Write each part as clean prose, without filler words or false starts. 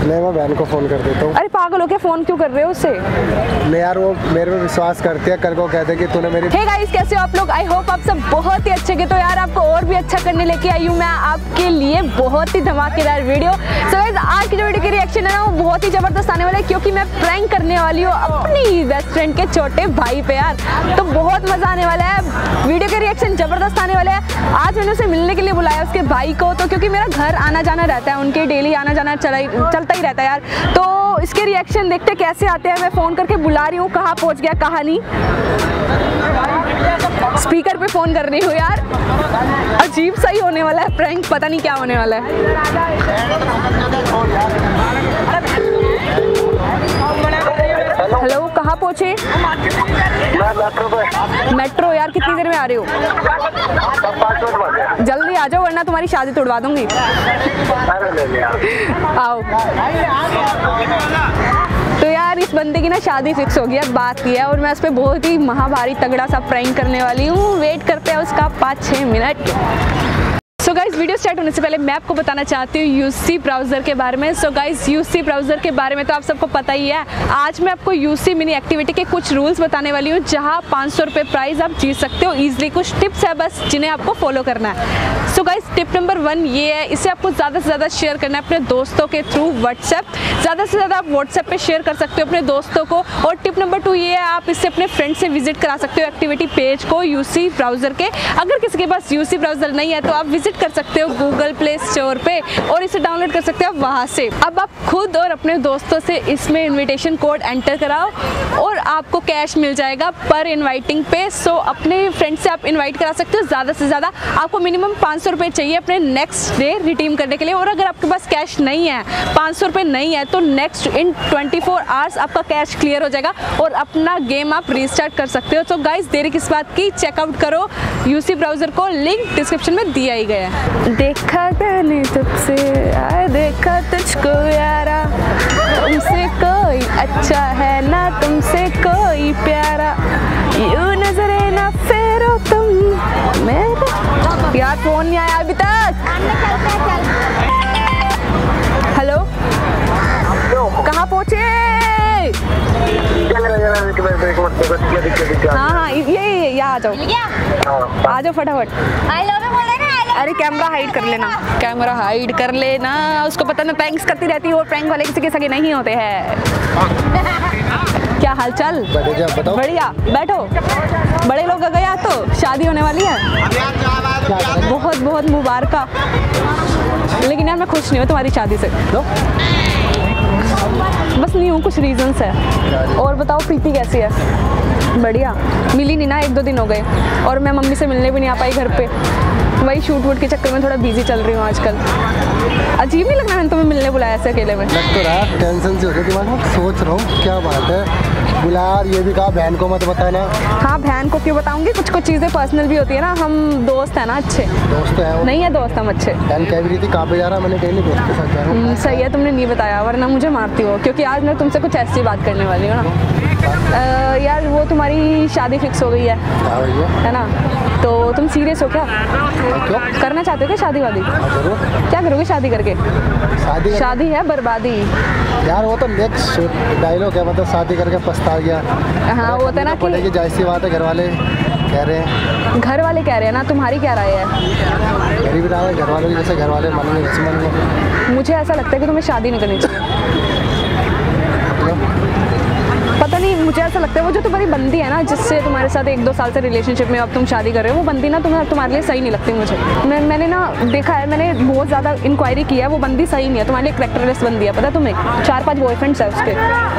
नहीं, मैं बहन को फ़ोन कर देता हूँ। अरे पागल हो क्या, फ़ोन क्यों कर रहे हो उससे? नहीं यार, वो मेरे पे विश्वास करती है, कल को कहते कि तूने मेरी। हे गाइस, कैसे हो आप लोग? आई होप आप सब बहुत ही अच्छे के। तो यार आपको और भी अच्छा करने लेके आई हूँ मैं आपके लिए बहुत ही धमाकेदार वीडियो। सो गाइस, आज की जो वीडियो की रिएक्शन है ना वो बहुत ही ज़बरदस्त आने वाला है, क्योंकि मैं प्रैंक करने वाली हूँ अपनी बेस्ट फ्रेंड के छोटे भाई पे यार। तो बहुत मज़ा आने वाला है, वीडियो के रिएक्शन ज़बरदस्त आने वाले हैं। आज मैंने उसे मिलने के लिए बुलाया, उसके भाई को, तो क्योंकि मेरा घर आना जाना रहता है, उनके डेली आना जाना चलता ही रहता है यार। तो इसके रिएक्शन देखते कैसे आते हैं। मैं फ़ोन करके बुला रही हूँ, कहाँ पहुँच गया कहाँ नहीं, स्पीकर पे फ़ोन कर रही हूँ यार। अजीब सा ही होने वाला है प्रैंक, पता नहीं क्या होने वाला है। हेलो, कहाँ पहुँचे? मेट्रो यार, कितनी देर में आ रहे हो? जल्दी आ जाओ वरना तुम्हारी शादी तोड़वा दूंगी। आओ। तो यार इस बंदे की ना शादी फिक्स हो गई है, बात की है, और मैं उस पर बहुत ही महाभारी तगड़ा सा प्रैंक करने वाली हूँ। वेट करते हैं उसका 5-6 minute. So guys, video start होने से पहले मैं आपको बताना चाहती हूँ यूसी ब्राउज़र के बारे में। सो गाइस, यूसी ब्राउज़र के बारे में तो आप सबको पता ही है। आज मैं आपको यूसी मिनी एक्टिविटी के कुछ रूल्स बताने वाली हूँ, जहाँ 500 रुपये प्राइज़ आप जीत सकते हो ईजिली। कुछ टिप्स है बस जिन्हें आपको फॉलो करना है। सो गाइस, टिप नंबर 1 ये है, इसे आपको ज़्यादा से ज़्यादा शेयर करना है अपने दोस्तों के थ्रू व्हाट्सएप। ज़्यादा से ज़्यादा आप व्हाट्सएप पे शेयर कर सकते हो अपने दोस्तों को। और टिप नंबर 2 ये है, आप इससे अपने फ्रेंड से विजिट करा सकते हो एक्टिविटी पेज को यूसी ब्राउज़र के। अगर किसी के पास यूसी ब्राउज़र नहीं है तो आप विजिट कर सकते हो गूगल प्ले स्टोर पे और इसे डाउनलोड कर सकते हो वहाँ से। अब आप खुद और अपने दोस्तों से इसमें इनविटेशन कोड एंटर कराओ और आपको कैश मिल जाएगा पर इनवाइटिंग पे। सो अपने फ्रेंड से आप इनवाइट करा सकते हो ज़्यादा से ज़्यादा। आपको मिनिमम 500 रुपये चाहिए अपने नेक्स्ट डे रिडीम करने के लिए। और अगर आपके पास कैश नहीं है, 500 रुपये नहीं है, तो नेक्स्ट इन 24 आवर्स आपका कैश क्लियर हो जाएगा और अपना गेम आप रीस्टार्ट कर सकते हो। तो गाइस, देरी किस बात की, चेकआउट करो यूसी ब्राउज़र को, लिंक डिस्क्रिप्शन में दिया ही गया है। देखा मैंने तुझसे, देखा तुझको यारा, तुमसे कोई अच्छा है ना, तुमसे कोई प्यारा, यूं नजरे ना फेरो तुम मेरा। यार फोन नहीं आया अभी तक। हेलो, कहाँ पहुँचे? हाँ, ये यहाँ आ जाओ, आ जाओ फटाफट। अरे कैमरा हाइड कर लेना, कैमरा हाइड कर लेना। उसको पता मैं प्रैंक्स करती रहती हूँ और प्रैंक वाले किसी के सगे नहीं होते हैं। क्या हाल चाल? बढ़िया, बैठो। बड़े लोग आ गया तो शादी होने वाली है, बहुत बहुत मुबारक। लेकिन यार मैं खुश नहीं हूँ तुम्हारी शादी से, बस नहीं हूँ, कुछ रीजंस है। और बताओ प्रीति कैसी है? बढ़िया, मिली नहीं ना, 1-2 दिन हो गए, और मैं मम्मी से मिलने भी नहीं आ पाई घर पे। वही शूट वूट के चक्कर में थोड़ा बिजी चल रही हूँ आजकल। अजीब नहीं लगना मैंने तुम्हें मिलने बुलाया ऐसे अकेले में? लग तो रहा, टेंशन से हो रही दिमाग में, सोच रहा हूँ क्या बात है। बुला यार, ये भी कहा बहन को मत बताना। हाँ, बहन को क्यों बताऊंगी, कुछ कुछ चीज़ें पर्सनल भी होती है ना, हम दोस्त है ना अच्छे। दोस्त है? नहीं है दोस्त, हम अच्छे। बहन कह भी रही थी कहाँ पे जा रहा, मैंने डेली दोस्त के साथ जा रहा हूँ। सही है, तुमने नहीं बताया, वरना मुझे मारती हो, क्योंकि आज मैं तुमसे कुछ ऐसी बात करने वाली हूँ ना। यार वो तुम्हारी शादी फिक्स हो गई है ना, तो तुम सीरियस हो क्या? क्यों? करना चाहते हो क्या शादी वादी? क्या करोगे शादी करके? शादी है बर्बादी यार, वो तो नेक्स्ट डायलॉग है, मतलब शादी करके पछता गया। हाँ, वो तो ना कि जायज़ बात है, घर वाले कह रहे हैं। घर वाले कह रहे हैं ना, तुम्हारी क्या राय है? मेरी भी राय है, घर वाले जैसे घर वाले मानेंगे वैसे मानेंगे। मुझे ऐसा लगता है कि तुम्हें शादी नहीं करनी चाहिए। पता नहीं, मुझे ऐसा लगता है वो जो तुम्हारी बंदी है ना, जिससे तुम्हारे साथ 1-2 साल से रिलेशनशिप में अब तुम शादी कर रहे हो, वो बंदी ना तुम्हारे लिए सही नहीं लगती मुझे। मैंने ना देखा है, मैंने बहुत ज़्यादा इंक्वायरी की है, वो बंदी सही नहीं है, तुम्हारे लिए कैरेक्टरलेस बंदी है। पता है तुम्हें, 4-5 बॉयफ्रेंड्स है उसके।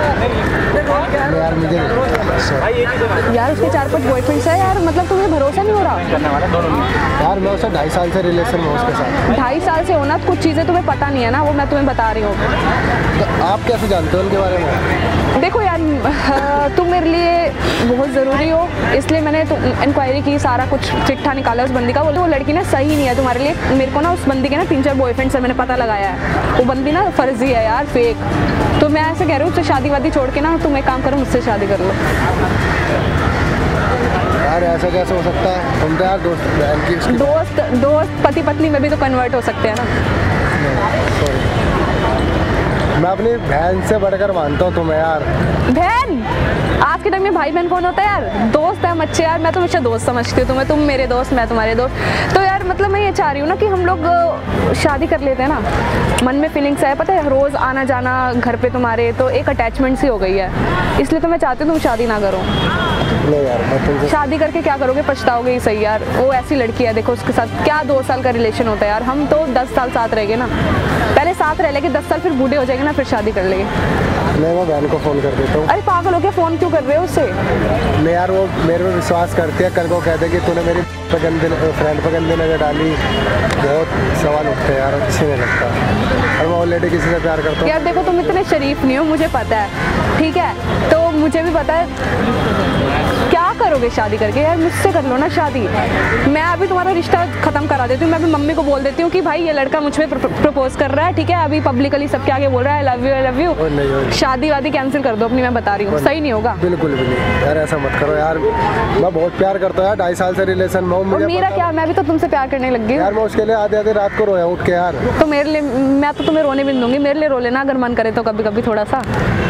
यार उसके 4-5 बॉयफ्रेंड्स है यार, मतलब तुम्हें भरोसा नहीं हो रहा? यार मैं उससे 2.5 साल से रिलेशन में उसके साथ। 2.5 साल से होना, कुछ चीज़ें तुम्हें पता नहीं है ना, वो मैं तुम्हें बता रही हूँ। तो आप कैसे जानते हो उनके बारे में? देखो यार, तुम मेरे लिए बहुत ज़रूरी हो, इसलिए मैंने इंक्वायरी की, सारा कुछ चिट्ठा निकाला उस बंदी का। वो लड़की ना सही नहीं है तुम्हारे लिए। मेरे को ना उस बंदी के ना 3-4 बॉयफ्रेंड्स है, मैंने पता लगाया है। वो बंदी ना फर्जी है यार, फेक। तो मैं ऐसे कह रही हूँ, उससे शादी वादी छोड़ के ना तुम एक काम करो, मुझसे शादी कर लो। यार ऐसा कैसे हो सकता है? तुम तो यार दोस्त पति पत्नी में भी तो कन्वर्ट हो सकते हैं ना। मैं अपनी बहन से बढ़कर मानता हूँ तुम्हें यार। बहन? आज के टाइम में भाई बहन कौन होता है यार? दोस्त है हम अच्छे यार, मैं तो हमेशा दोस्त समझती हूँ तुम्हें, तुम मेरे दोस्त मैं तुम्हारे दोस्त। तो यार मतलब मैं ये चाह रही हूँ ना कि हम लोग शादी कर लेते हैं ना, मन में फीलिंग्स है, पता है रोज़ आना जाना घर पे तुम्हारे, तो एक अटैचमेंट सी हो गई है, इसलिए तो मैं चाहती हूँ तुम शादी ना करो। नहीं यार मैं तुमसे शादी करके क्या करोगे, पछताओगे ही सही यार। वो ऐसी लड़की है देखो, उसके साथ क्या 2 साल का रिलेशन होता है यार, हम तो 10 साल साथ रहेंगे ना, पहले साथ रह लेंगे 10 साल, फिर बूढ़े हो जाएंगे ना, फिर शादी कर लेंगे। मैं वो बहन को फ़ोन कर देता हूँ। अरे पागल हो क्या, फ़ोन क्यों कर रहे हो उससे? नहीं यार वो मेरे पे विश्वास करती है, कल को कह दे कि तूने मेरी फ्रेंड पर गंदी नजर डाली, बहुत सवाल उठते हैं यार, अच्छे नहीं लगता। और मैं ऑलरेडी किसी से प्यार करता हूँ। यार देखो तुम इतने शरीफ नहीं हो, मुझे पता है, ठीक है, तो मुझे भी पता है क्या करोगे शादी करके। यार मुझसे कर लो ना शादी, मैं अभी तुम्हारा रिश्ता खत्म करा देती हूँ। मैं अभी मम्मी को बोल देती हूँ कि भाई ये लड़का मुझ पर प्रपोज कर रहा है, ठीक है, अभी पब्लिकली सबके आगे बोल रहा है आई लव यू। शादी वादी कैंसिल कर दो अपनी, मैं बता रही हूँ, सही नहीं होगा। बिल्कुल भी नहीं यार, ऐसा मत करो यार, मैं बहुत प्यार करता हूँ यार, 2.5 साल से रिलेशन में हूँ। मेरा क्या, मैं भी तो तुमसे प्यार करने लग गई यार, मैं उसके लिए आधे रात को रोया उठ के यार। तो मेरे लिए, मैं तो तुम्हें रोने भी नहीं दूंगी, मेरे लिए रो लेना अगर मन करे तो कभी कभी थोड़ा सा।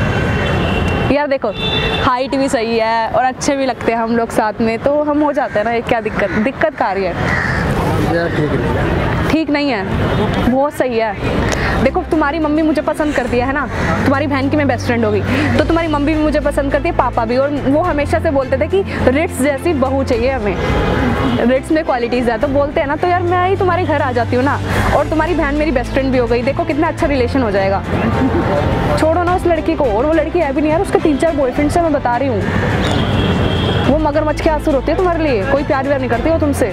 यार देखो हाइट भी सही है और अच्छे भी लगते हैं हम लोग साथ में, तो हम हो जाते हैं ना, क्या दिक्कत का रही है यार? ठीक नहीं है, बहुत सही है। देखो तुम्हारी मम्मी मुझे पसंद करती है ना, तुम्हारी बहन की मैं बेस्ट फ्रेंड होगी, तो तुम्हारी मम्मी भी मुझे पसंद करती है, पापा भी, और वो हमेशा से बोलते थे कि रिट्स जैसी बहू चाहिए हमें, रिट्स में क्वालिटीज़ है, तो बोलते हैं ना, तो यार मैं ही तुम्हारे घर आ जाती हूँ ना, और तुम्हारी बहन मेरी बेस्ट फ्रेंड भी हो गई, देखो कितना अच्छा रिलेशन हो जाएगा। छोड़ो ना उस लड़की को, और वो लड़की है भी नहीं यार, उसके 3-4 बॉयफ्रेंड से मैं बता रही हूँ, वो मगरमच्छ के आंसू होती है तुम्हारे लिए, कोई प्यार व्यार नहीं करती वो तुमसे।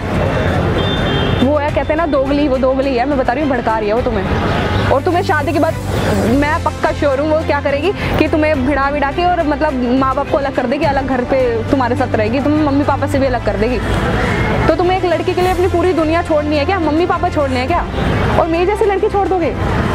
वो है कहते हैं ना दोगली, वो दोगली है, मैं बता रही हूँ, भड़का रही है वो तुम्हें। और तुम्हें शादी के बाद मैं पक्का श्योर हूँ वो क्या करेगी कि तुम्हें भिड़ा विड़ा के, और मतलब माँ बाप को अलग कर देगी, अलग घर पे तुम्हारे साथ रहेगी, तुम्हें मम्मी पापा से भी अलग कर देगी। तो तुम्हें एक लड़की के लिए अपनी पूरी दुनिया छोड़नी है क्या, मम्मी पापा छोड़ने हैं क्या, और मेरी जैसी लड़की छोड़ दोगे?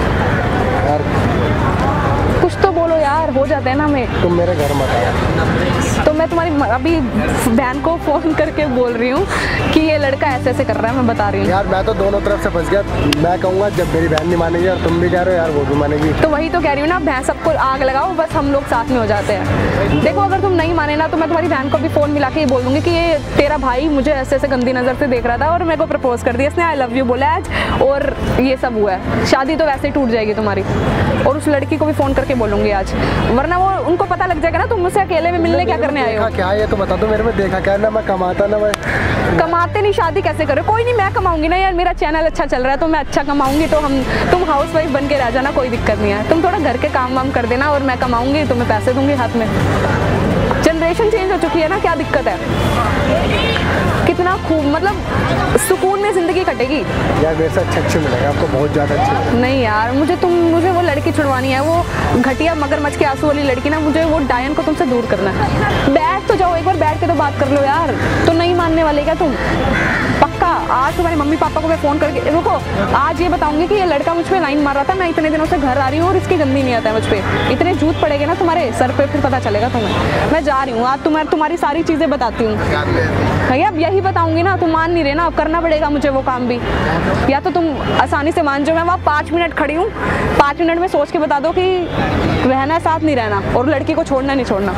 कुछ तो बोलो यार, हो जाता है ना। मैं तुम मेरे घर मत आओ। तो मैं तुम्हारी अभी बहन को फ़ोन करके बोल रही हूँ कि ये लड़का ऐसे ऐसे कर रहा है, मैं बता रही हूँ। यार मैं तो दोनों तरफ से फंस गया, मैं कहूँगा जब मेरी बहन नहीं मानेगी और तुम भी कह रहे हो यार वो भी मानेगी, तो वही तो कह रही हूँ ना, बहन सबको आग लगाओ, बस हम लोग साथ में हो जाते हैं। देखो अगर तुम नहीं माने ना, तो मैं तुम्हारी बहन को भी फ़ोन मिला के ये बोल दूँगी कि ये तेरा भाई मुझे ऐसे ऐसे गंदी नज़र से देख रहा था और मेरे को प्रपोज कर दिया इसने, आई लव यू बोला आज, और ये सब हुआ है। शादी तो वैसे ही टूट जाएगी तुम्हारी, और उस लड़की को भी फ़ोन करके बोलूँगी आज, वरना वो उनको पता लग जाएगा ना तुम मुझसे अकेले में मिलने क्या करने आए हो। क्या है ये तो बता दो मेरे में, देखा क्या, ना मैं कमाता ना मैं कमाते नहीं, शादी कैसे करो? कोई नहीं, मैं कमाऊंगी ना यार, मेरा चैनल अच्छा चल रहा है तो मैं अच्छा कमाऊंगी, तो तुम हाउस वाइफ बन के रह जाना, कोई दिक्कत नहीं है। तुम थोड़ा घर के काम वाम कर देना और मैं कमाऊंगी, तुम्हें पैसे दूंगी हाथ में। जनरेशन चेंज हो चुकी है ना, क्या दिक्कत है? कितना खूब मतलब सुकून में जिंदगी कटेगी। यार मेरे से अच्छे मिलेगा आपको, बहुत ज़्यादा अच्छे। नहीं यार, मुझे वो लड़की छुड़वानी है, वो घटिया मगरमच्छ के आंसू वाली लड़की ना, मुझे वो डायन को तुमसे दूर करना है। बैठ तो जाओ, एक बार बैठ के तो बात कर लो यार, तो नहीं मानने वाले क्या तुम? पक्का आज तुम्हारे मम्मी पापा को मैं फ़ोन करके, रुको, आज ये बताऊंगी कि ये लड़का मुझ पर लाइन मार रहा था, मैं इतने दिनों से घर आ रही हूँ और इसकी गंदी नहीं आता है मुझ पर। इतने जूत पड़ेगे ना तुम्हारे सर पे, फिर पता चलेगा तुम्हें। मैं जा रही हूँ आज, तुम्हारी सारी चीज़ें बताती हूँ भैया, अब यही बताऊंगी ना, तुम मान नहीं रहे ना, अब करना पड़ेगा मुझे वो काम भी, या तो तुम आसानी से मान जाओ। मैं वहाँ 5 मिनट खड़ी हूँ, 5 मिनट में सोच के बता दो कि रहना है साथ नहीं रहना, और लड़की को छोड़ना नहीं छोड़ना।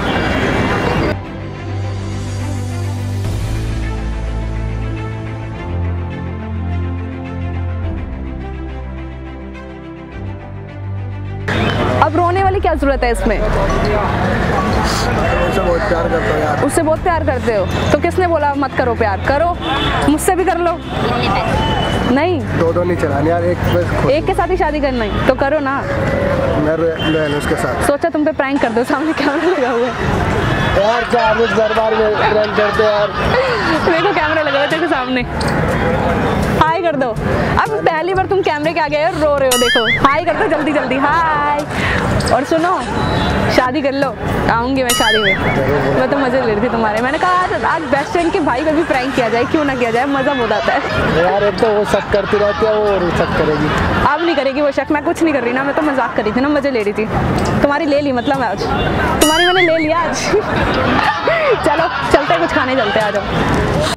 अब रोने वाली क्या जरूरत है इसमें? उससे बहुत प्यार करता हूँ यार। उससे बहुत प्यार करते हो तो किसने बोला मत करो प्यार? करो, मुझसे भी कर लो। नहीं, दो नहीं चलाने यार, एक के साथ ही शादी करना है तो करो ना। मैं रहूँ उसके साथ। सोचा तुम पे प्रैंक कर दो, सामने कैमरा लगा हुआ है यार, क्या दरबार में प्रैंक करते यार। मेरे को कैमरा लगा हुआ तेरे सामने, हाय कर दो। अब पहली बार तुम कैमरे के आगे रो रहे हो, देखो हाय कर दो जल्दी जल्दी, हाय। और सुनो, शादी कर लो, आऊँगी मैं शादी में। मैं तो मज़े ले रही थी तुम्हारे, मैंने कहा आज बेस्ट फ्रेंड के भाई पे भी प्रैंक किया जाए, क्यों ना किया जाए, मज़ा बहुत आता है यार। एक तो वो शक करती रहती है, वो शक करेगी। अब नहीं करेगी वो शक, मैं कुछ नहीं कर रही ना, मैं तो मजाक कर रही थी ना, मज़े ले रही थी। तुम्हारी ले ली मतलब आज, तुम्हारी मैंने ले लिया आज चलो चलते कुछ खाने चलते, आ जाओ।